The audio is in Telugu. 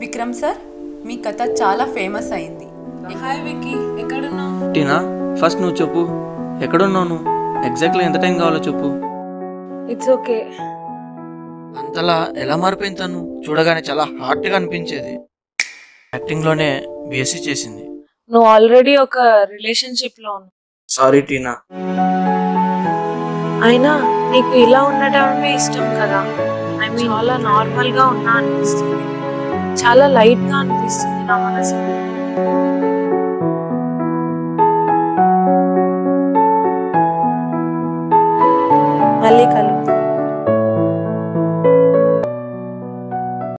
విక్రమ్ సార్, మీ కథ చాలా ఫేమస్ అయింది. హాయ్ విక్కీ, ఎక్కడున్నావు? టీనా, ఫస్ట్ నువ్వు చెప్పు, ఎక్కడున్నావు నువ్వు? ఎగ్జాక్ట్లీ ఎంత టైం కావాలో చెప్పు. It's okay. అంతలా ఎలా మారిపోయింది తను? చూడగానే చాలా హార్ట్గా అనిపించేది. యాక్టింగ్లోనే బీఎస్సీ చేసింది. నువ్వు ఆల్రెడీ ఒక రిలేషన్షిప్ లో ఉన్నావు. సారీ టీనా. అయినా నీకు ఇలా ఉండటమే ఇష్టం కదా. ఐ మీన్ చాలా నార్మల్ గా ఉన్నా అనిపిస్తుంది, చాలా లైట్ గా అనిపిస్తుంది నా మనసు. మళ్ళీ కలు.